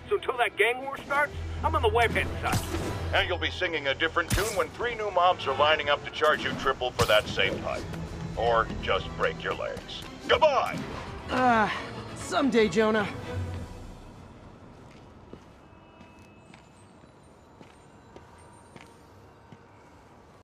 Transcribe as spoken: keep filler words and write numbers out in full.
So until that gang war starts, I'm on the web-head side. And you'll be singing a different tune when three new mobs are lining up to charge you triple for that same pipe. Or just break your legs. Goodbye! Ah, uh, someday, Jonah.